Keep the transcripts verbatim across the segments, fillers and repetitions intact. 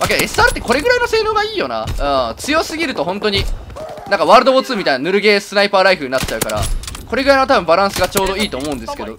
あ、けど エスアール ってこれぐらいの性能がいいよな。うん。強すぎると本当に、なんかワールドウォーツーみたいなぬるゲースナイパーライフルになっちゃうから、これぐらいの多分バランスがちょうどいいと思うんですけど。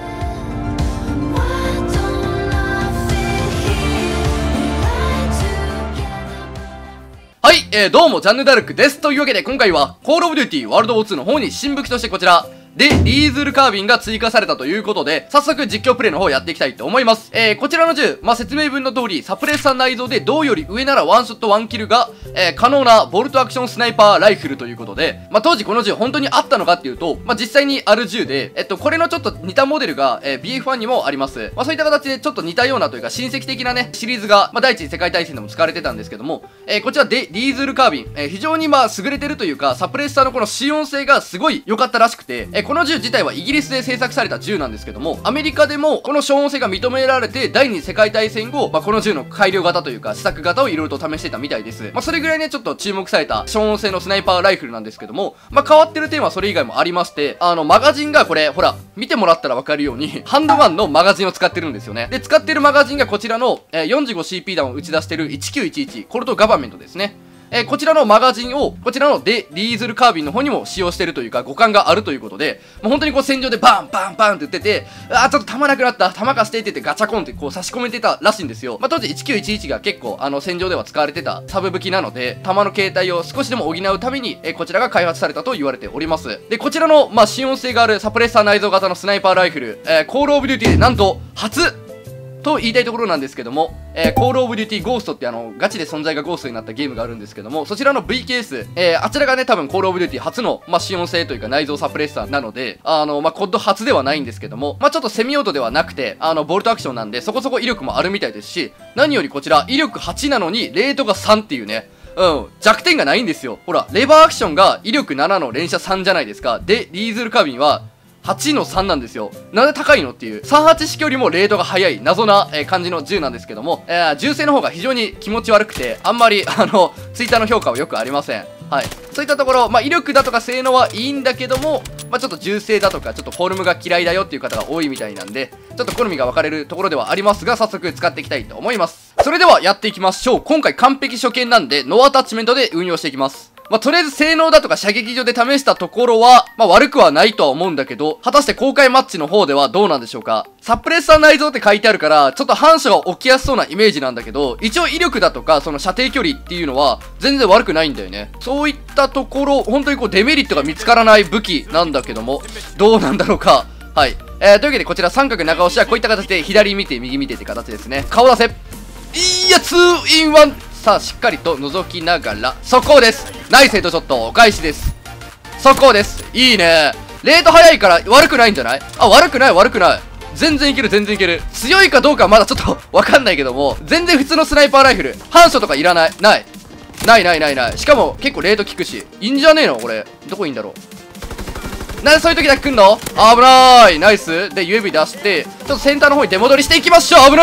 はい、えー、どうも、ジャンヌダルクです。というわけで、今回は、コールオブデューティーワールドウォーツーの方に新武器としてこちら、で、リーズルカービンが追加されたということで、早速実況プレイの方をやっていきたいと思います。えー、こちらの銃、まあ、説明文の通り、サプレッサー内蔵で銅より上ならワンショットワンキルが、えー、可能なボルトアクションスナイパーライフルということで、まあ、当時この銃本当にあったのかっていうと、まあ、実際にある銃で、えっと、これのちょっと似たモデルが、えー、ビーエフワン にもあります。まあ、そういった形でちょっと似たようなというか、親戚的なね、シリーズが、まあ、第一次世界大戦でも使われてたんですけども、えー、こちらで、リーズルカービン、えー、非常にまあ、優れてるというか、サプレッサーのこの使用性がすごい良かったらしくて、えー、この銃自体はイギリスで製作された銃なんですけども、アメリカでもこの消音性が認められて、第二次世界大戦後、まあ、この銃の改良型というか、試作型をいろいろと試してたみたいです。まあ、それぐらいね、ちょっと注目された消音性のスナイパーライフルなんですけども、まあ、変わってる点はそれ以外もありまして、あの、マガジンがこれ、ほら、見てもらったらわかるように、ハンドガンのマガジンを使ってるんですよね。で、使ってるマガジンがこちらの、えー、よんじゅうごシーピー 弾を打ち出してるいちきゅういちいち、コルトガバメントですね。えー、こちらのマガジンを、こちらのデ・リーズルカービンの方にも使用してるというか、互換があるということで、もう本当にこう戦場でバンバンバンって言ってて、あーちょっと弾なくなった、弾貸してって言ってガチャコンってこう差し込めてたらしいんですよ。まあ、当時いちきゅういちいちが結構あの戦場では使われてたサブ武器なので、弾の形態を少しでも補うために、えー、こちらが開発されたと言われております。で、こちらの、まあ、信用性があるサプレッサー内蔵型のスナイパーライフル、えー、コールオブデューティーでなんと初と言いたいところなんですけども、えー、コールオブデューティーゴーストってあの、ガチで存在がゴーストになったゲームがあるんですけども、そちらの ブイケース、えー、あちらがね、多分コールオブデューティー初の、まあ、使用性というか内蔵サプレッサーなので、あの、まあ、コッド初ではないんですけども、まあ、ちょっとセミオートではなくて、あの、ボルトアクションなんで、そこそこ威力もあるみたいですし、何よりこちら、威力はちなのに、レートがさんっていうね、うん、弱点がないんですよ。ほら、レバーアクションが威力ななの連射さんじゃないですか。で、リーズルカービンは、はちのさんなんですよ。なんで高いのっていう。さんはち式よりもレートが速い謎な、えー、感じの銃なんですけども、えー、銃声の方が非常に気持ち悪くて、あんまり、あの、ツイッターの評価はよくありません。はい。そういったところ、まあ、威力だとか性能はいいんだけども、まあ、ちょっと銃声だとか、ちょっとフォルムが嫌いだよっていう方が多いみたいなんで、ちょっと好みが分かれるところではありますが、早速使っていきたいと思います。それではやっていきましょう。今回完璧初見なんで、ノーアタッチメントで運用していきます。まあ、とりあえず性能だとか射撃場で試したところは、まあ、悪くはないとは思うんだけど、果たして公開マッチの方ではどうなんでしょうか。サプレッサー内蔵って書いてあるから、ちょっと反射が起きやすそうなイメージなんだけど、一応威力だとか、その射程距離っていうのは、全然悪くないんだよね。そういったところ、本当にこうデメリットが見つからない武器なんだけども、どうなんだろうか。はい。えー、というわけでこちら三角長押しはこういった形で左見て右見てって形ですね。顔出せ。いや、ツーインワン。さあ、しっかりと覗きながら、速攻です。ナイスヘッドショット、お返しです。速攻です。いいね。レート速いから悪くないんじゃない？あ、悪くない悪くない。全然いける全然いける。強いかどうかはまだちょっとわかんないけども、全然普通のスナイパーライフル。反射とかいらない。ない。ないないないない。しかも結構レート効くし。いいんじゃねえのこれ。どこいいんだろう。なんでそういう時だけ来んの？危ない。ナイス。で、ユービー 出して、ちょっとセンターの方に出戻りしていきましょう。危ない。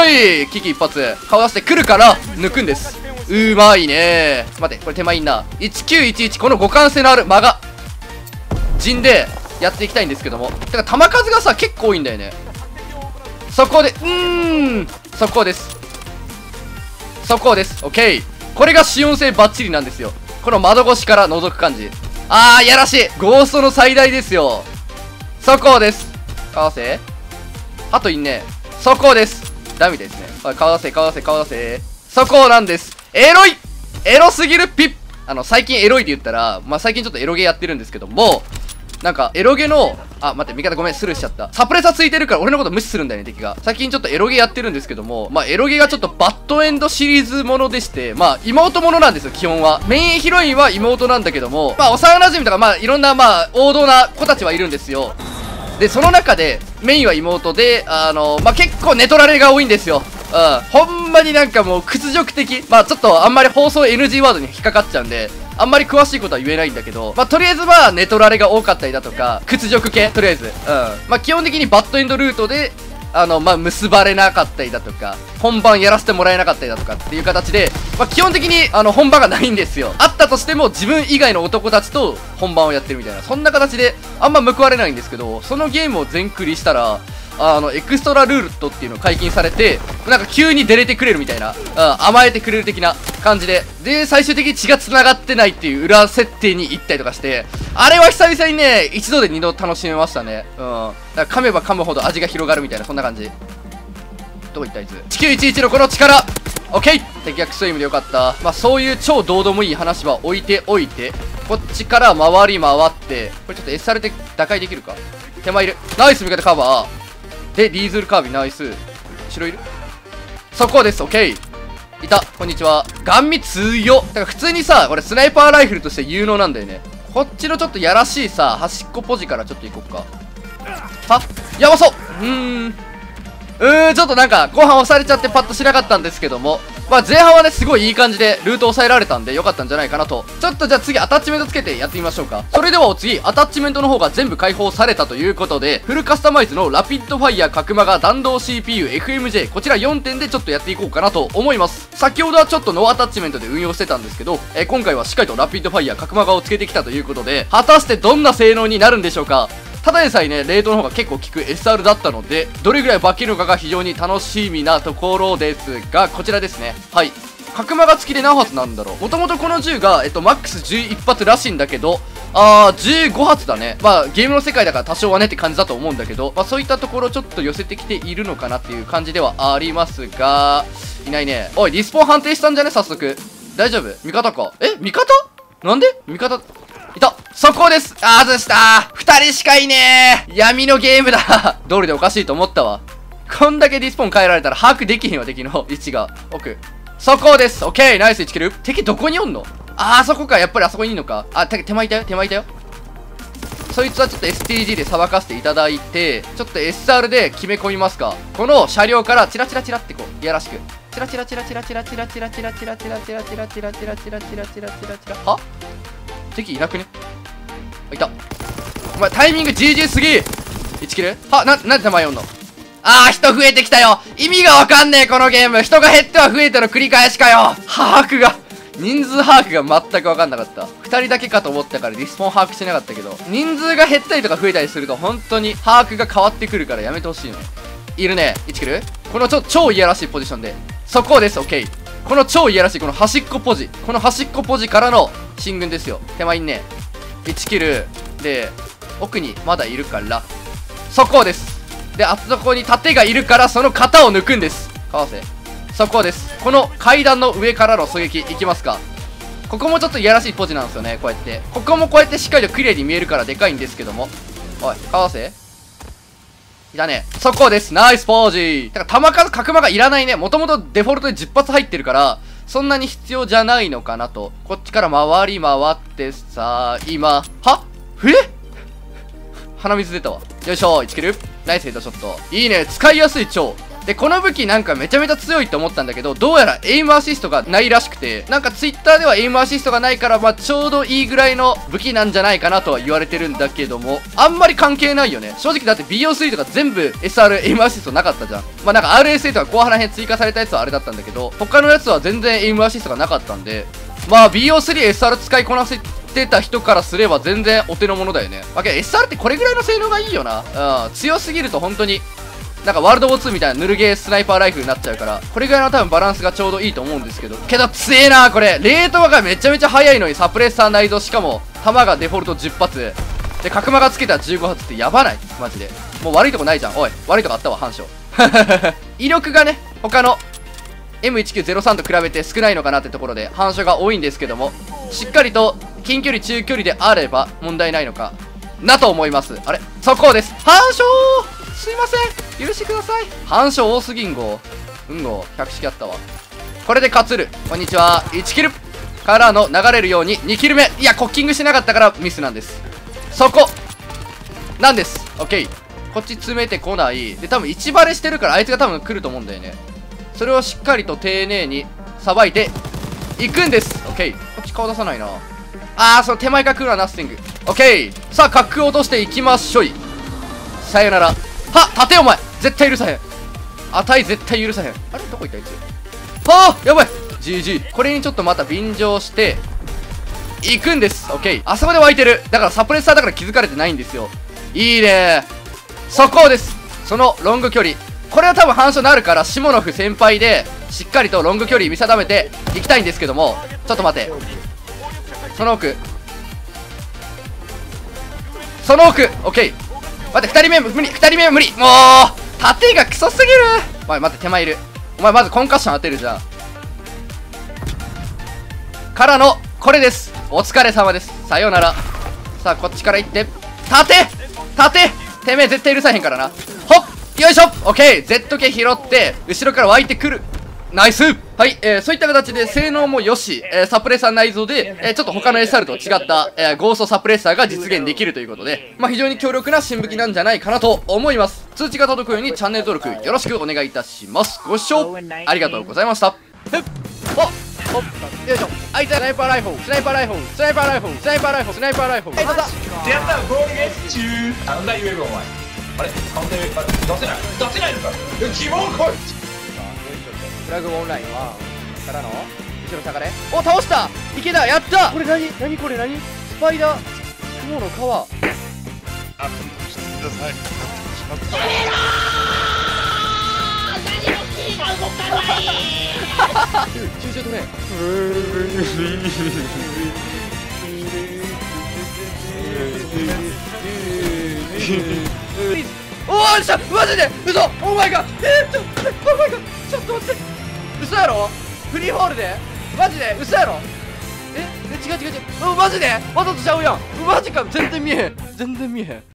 危機一発。顔出してくるから、抜くんです。うまいねー。待って、これ手前いんな。いちきゅういちいち、この互換性のあるマガ陣でやっていきたいんですけども。てか、弾数がさ、結構多いんだよね。速攻で、うーん。速攻です。速攻です。オッケー。これが使用性バッチリなんですよ。この窓越しから覗く感じ。あー、やらしい。ゴーストの最大ですよ。速攻です。かわせ。あといんね。速攻です。ダメですね。はい、かわせ、かわせ、かわせ。速攻なんです。エロいエロすぎるピッあの、最近エロいで言ったら、まあ、最近ちょっとエロゲやってるんですけども、なんか、エロゲの、あ、待って、味方ごめん、スルーしちゃった。サプレッサーついてるから俺のこと無視するんだよね、敵が。最近ちょっとエロゲやってるんですけども、まあ、エロゲがちょっとバッドエンドシリーズものでして、まあ、妹ものなんですよ、基本は。メインヒロインは妹なんだけども、まあ、幼馴染とか、まあ、いろんな、まあ、王道な子たちはいるんですよ。で、その中で、メインは妹で、あの、まあ、結構ネトラレが多いんですよ。うん。ほんまになんかもう屈辱的。まあちょっとあんまり放送 エヌジー ワードに引っかかっちゃうんで、あんまり詳しいことは言えないんだけど、まあとりあえずはネトラレが多かったりだとか、屈辱系とりあえず。うん。まあ基本的にバッドエンドルートで、あの、まあ結ばれなかったりだとか、本番やらせてもらえなかったりだとかっていう形で、まあ基本的にあの本番がないんですよ。あったとしても自分以外の男たちと本番をやってるみたいな、そんな形であんま報われないんですけど、そのゲームを全クリしたら、 あの、エクストラルールトっていうのを解禁されて、なんか急に出れてくれるみたいな、うん、甘えてくれる的な感じで、で、最終的に血が繋がってないっていう裏設定に行ったりとかして、あれは久々にね、一度で二度楽しめましたね。うん。だから噛めば噛むほど味が広がるみたいな、そんな感じ。どこ行ったあいつ。地球いちいちのこの力オッケー敵逆スイムでよかった。まあそういう超どうでもいい話は置いておいて、こっちから回り回って、これちょっと エスアール で打開できるか。手前いる。ナイス味方カバー。で、リーズルカービィナイス。後ろいる。そこです。オッケー。いた。こんにちは。ガンミ強っ。だから普通にさ、これスナイパーライフルとして有能なんだよね。こっちのちょっとやらしいさ、端っこポジからちょっと行こっか。はやばそううーん。うーん、ちょっとなんか、後半押されちゃってパッとしなかったんですけども、まあ前半はね、すごいいい感じでルート抑えられたんでよかったんじゃないかなと。ちょっとじゃあ次アタッチメントつけてやってみましょうか。それではお次、アタッチメントの方が全部解放されたということで、フルカスタマイズのラピッドファイヤー角間が弾道 シーピーユー、エフエムジェー、こちらよんてんでちょっとやっていこうかなと思います。先ほどはちょっとノーアタッチメントで運用してたんですけど、えー、今回はしっかりとラピッドファイヤー角間がをつけてきたということで、果たしてどんな性能になるんでしょうか。ただでさえね、レートの方が結構効く エスアール だったので、どれぐらい化けるのかが非常に楽しみなところですが、こちらですね。はい。角間が付きで何発なんだろう。もともとこの銃が、えっと、マックスじゅういち発らしいんだけど、あー、じゅうご発だね。まあ、ゲームの世界だから多少はねって感じだと思うんだけど、まあ、そういったところちょっと寄せてきているのかなっていう感じではありますが、いないね。おい、リスポーン判定したんじゃね早速。大丈夫味方か。え味方なんで味方、いた。そこです。あー、外したー。二人しかいねー。闇のゲームだ。道理でおかしいと思ったわ。こんだけリスポーン変えられたら把握できへんわ、敵の位置が。奥。そこです。オッケー。ナイスいちキル。敵どこにおんの？あー、そこか。やっぱりあそこにいんのか。あ、手前いたよ。手前いたよ。そいつはちょっと エスティージー でさばかせていただいて、ちょっと エスアール で決め込みますか。この車両からチラチラチラってこう、いやらしく。チラチラチラチラチラチラチラチラチラチラチラチラチラチラチラチラチラチラチラは？敵いなくね？いた。お前タイミング ジージー すぎ！ いち キル？は、な、なんで手前おんの？あー、人増えてきたよ。意味がわかんねえ、このゲーム。人が減っては増えての繰り返しかよ。把握が、人数把握が全くわかんなかった。二人だけかと思ったからリスポン把握してなかったけど、人数が減ったりとか増えたりすると本当に把握が変わってくるからやめてほしいの。いるね。いちキル？このちょ、超いやらしいポジションで。そこです、オッケー。この超いやらしい、この端っこポジ。この端っこポジからの進軍ですよ。手前にね。いちキル。で、奥にまだいるから。そこです。で、あそこに盾がいるから、その型を抜くんです。かわせ。そこです。この階段の上からの狙撃、いきますか。ここもちょっといやらしいポジなんですよね、こうやって。ここもこうやってしっかりとクリアに見えるからでかいんですけども。おい、かわせ。いたね。そこです。ナイスポージー。だから、弾数、角間がいらないね。もともとデフォルトでじゅっ発入ってるから、そんなに必要じゃないのかなと。こっちから回り回ってさ、今、はえ鼻水出たわ。よいしょ、いちキル。ナイスヘッドショット。いいね、使いやすい超。で、この武器なんかめちゃめちゃ強いって思ったんだけど、どうやらエイムアシストがないらしくて、なんかツイッターではエイムアシストがないから、まあちょうどいいぐらいの武器なんじゃないかなとは言われてるんだけども、あんまり関係ないよね。正直だって ビーオースリー とか全部 エスアール エイムアシストなかったじゃん。まあなんか アールエスエー とか後半編追加されたやつはあれだったんだけど、他のやつは全然エイムアシストがなかったんで、まあ ビーオースリー、エスアール 使いこなせてた人からすれば全然お手の物だよね。まあけど エスアール ってこれぐらいの性能がいいよな。うん、強すぎると本当に、なんかワールドウォーツーみたいなぬるゲースナイパーライフルになっちゃうから、これぐらいの多分バランスがちょうどいいと思うんですけど。けど強えなこれ。レートがめちゃめちゃ速いのにサプレッサー内蔵、しかも弾がデフォルトじゅっ発。で、角間がつけたじゅうご発ってやばない？マジで。もう悪いとこないじゃん。おい、悪いとこあったわ、反射。威力がね、他の エムいちきゅうゼロさん と比べて少ないのかなってところで反射が多いんですけども、しっかりと近距離中距離であれば問題ないのかなと思います。あれそこです。反射すいません、許してください。反射多すぎんご。うんご、百式あったわ。これで勝つる。こんにちは。いちキルからの流れるようににキル目。いや、コッキングしてなかったからミスなんです。そこなんです。オッケー。こっち詰めてこない。で、多分いちバレしてるからあいつが多分来ると思うんだよね。それをしっかりと丁寧にさばいていくんです。オッケー。こっち顔出さないな。あー、その手前から来るのはナッシング。オッケー。さあ、角落としていきましょい。さよなら。はっ、立てお前絶対許さへん。あたい絶対許さへん。あれどこ行ったあいつ。はあやばい ジージー。 これにちょっとまた便乗していくんです。オッケー。あそこで湧いてる。だからサプレッサーだから気づかれてないんですよ。いいねー。そこです。 そのロング距離、これは多分反射なるからシモノフ先輩でしっかりとロング距離見定めていきたいんですけども、ちょっと待て、その奥、その奥、オッケー。待って、ふたりめ無理、ふたりめは無理。もう縦がクソすぎる。お前待って、手前いる。お前まずコンカッション当てるじゃん。からのこれです。お疲れ様です。さようなら。さあこっちから行って、縦縦、てめえ絶対許さへんからな。ほっ、よいしょ、オッケー。 Z 系拾って後ろから湧いてくる。ナイス。はい、えー、そういった形で性能もよし、えー、サプレッサー内蔵で、えー、ちょっと他の エスアール と違った、えー、ゴーストサプレッサーが実現できるということで、まあ、非常に強力な新武器なんじゃないかなと思います。通知が届くようにチャンネル登録よろしくお願いいたします。ご視聴ありがとうございました。ふっほっほっ、よいしょ。あいつはスナイパーライフル、スナイパーライフル、スナイパーライフル、スナイパーライフル、スナイパーライフル。はい、どうぞ。 やったゴールゲッチュー。なんだ言えるお前。あれカウンター出せない出せないのか。希望来い。 フラグオンラインはからの後ろ下がれ。お、倒した。池田やった。これ何何これ何、スパイダー雲の皮。 あ、してください。 集中取れ。おーっしゃ、マジで嘘。オーマイガー、えー、ちょ、オーマイガー、ちょっと待って、嘘やろ。フリーホールでマジで嘘やろ。ええ、違う違う違う、うん、マジでわざとちゃうやん。マジか、全然見えへん、全然見えへん。